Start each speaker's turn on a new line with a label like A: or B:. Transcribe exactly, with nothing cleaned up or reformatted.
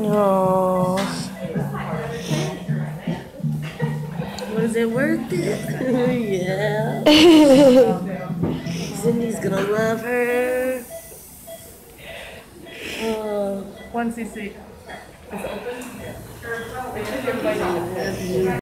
A: Oh.
B: Was it worth it? Yeah. Cindy's gonna love her. Oh.
C: one C C. Is it open?